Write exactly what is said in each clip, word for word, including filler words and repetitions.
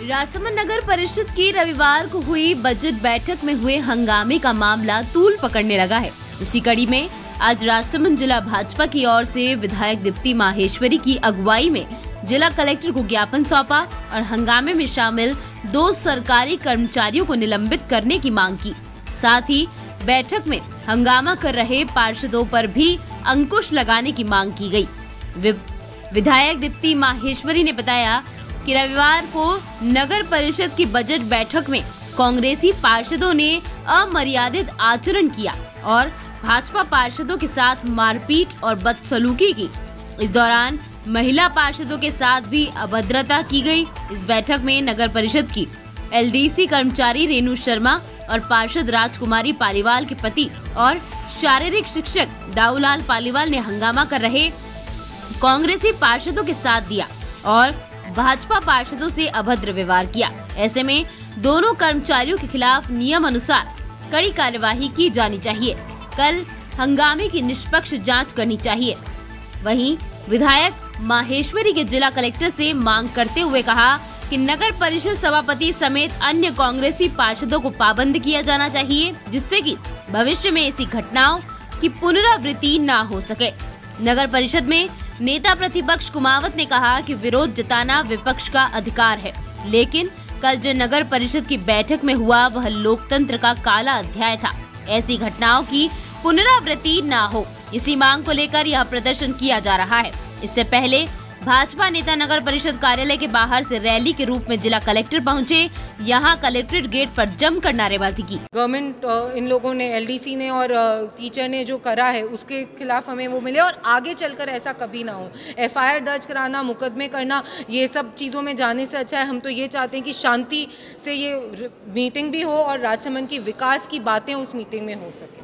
राजसमंद नगर परिषद की रविवार को हुई बजट बैठक में हुए हंगामे का मामला तूल पकड़ने लगा है। इसी कड़ी में आज राजसमंद जिला भाजपा की ओर से विधायक दीप्ति माहेश्वरी की अगुवाई में जिला कलेक्टर को ज्ञापन सौंपा और हंगामे में शामिल दो सरकारी कर्मचारियों को निलंबित करने की मांग की। साथ ही बैठक में हंगामा कर रहे पार्षदों पर भी अंकुश लगाने की मांग की गई। विधायक दीप्ति माहेश्वरी ने बताया कि रविवार को नगर परिषद की बजट बैठक में कांग्रेसी पार्षदों ने अमर्यादित आचरण किया और भाजपा पार्षदों के साथ मारपीट और बदसलूकी की। इस दौरान महिला पार्षदों के साथ भी अभद्रता की गई। इस बैठक में नगर परिषद की एलडीसी कर्मचारी रेणु शर्मा और पार्षद राजकुमारी पालीवाल के पति और शारीरिक शिक्षक दाऊलाल पालीवाल ने हंगामा कर रहे कांग्रेसी पार्षदों के साथ दिया और भाजपा पार्षदों से अभद्र व्यवहार किया। ऐसे में दोनों कर्मचारियों के खिलाफ नियम अनुसार कड़ी कार्यवाही की जानी चाहिए। कल हंगामे की निष्पक्ष जांच करनी चाहिए। वहीं विधायक माहेश्वरी के जिला कलेक्टर से मांग करते हुए कहा कि नगर परिषद सभापति समेत अन्य कांग्रेसी पार्षदों को पाबंद किया जाना चाहिए, जिससे कि भविष्य में ऐसी घटनाओं की पुनरावृत्ति न हो सके। नगर परिषद में नेता प्रतिपक्ष कुमावत ने कहा कि विरोध जताना विपक्ष का अधिकार है, लेकिन कल जो नगर परिषद की बैठक में हुआ वह लोकतंत्र का काला अध्याय था। ऐसी घटनाओं की पुनरावृत्ति न हो, इसी मांग को लेकर यह प्रदर्शन किया जा रहा है। इससे पहले भाजपा नेता नगर परिषद कार्यालय के बाहर से रैली के रूप में जिला कलेक्टर पहुंचे। यहां कलेक्ट्रेट गेट पर जमकर नारेबाजी की। गवर्नमेंट इन लोगों ने एलडीसी ने और टीचर ने जो करा है उसके खिलाफ हमें वो मिले और आगे चलकर ऐसा कभी ना हो। एफआईआर दर्ज कराना, मुकदमे करना, ये सब चीज़ों में जाने से अच्छा है हम तो ये चाहते हैं कि शांति से ये मीटिंग भी हो और राजसमंद की विकास की बातें उस मीटिंग में हो सके।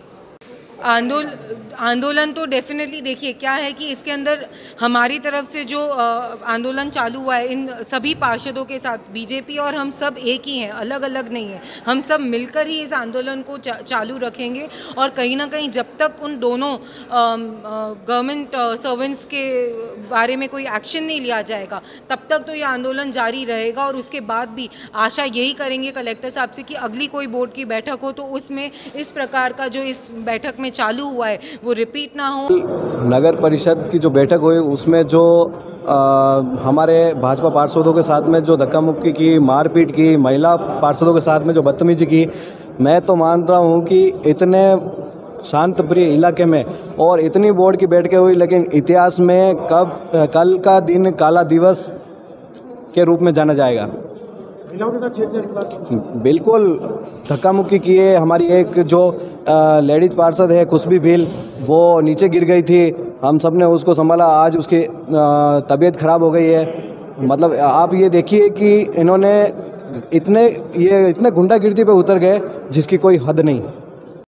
आंदोल आंदोलन तो डेफिनेटली देखिए क्या है कि इसके अंदर हमारी तरफ से जो आंदोलन चालू हुआ है इन सभी पार्षदों के साथ, बीजेपी और हम सब एक ही हैं, अलग अलग नहीं है। हम सब मिलकर ही इस आंदोलन को चा, चालू रखेंगे और कहीं ना कहीं जब तक उन दोनों गवर्नमेंट सर्वेंट्स के बारे में कोई एक्शन नहीं लिया जाएगा तब तक तो ये आंदोलन जारी रहेगा। और उसके बाद भी आशा यही करेंगे कलेक्टर साहब से कि अगली कोई बोर्ड की बैठक हो तो उसमें इस प्रकार का जो इस बैठक में चालू हुआ है वो रिपीट ना हो। नगर परिषद की जो बैठक हुई उसमें जो आ, हमारे भाजपा पार्षदों के साथ में जो धक्का मुक्की की, मारपीट की, महिला पार्षदों के साथ में जो बदतमीजी की, मैं तो मान रहा हूं कि इतने शांत प्रिय इलाके में और इतनी बोर्ड की बैठकें हुई, लेकिन इतिहास में कब कल का दिन काला दिवस के रूप में जाना जाएगा। महिलाओं के साथ छेड़छाड़ की बात बिल्कुल धक्का मुक्की किए। हमारी एक जो लेडीज पार्षद है खुशबी भील, वो नीचे गिर गई थी, हम सब ने उसको संभाला। आज उसकी तबीयत खराब हो गई है। मतलब आप ये देखिए कि इन्होंने इतने ये इतने गुंडागिर्दी पे उतर गए जिसकी कोई हद नहीं।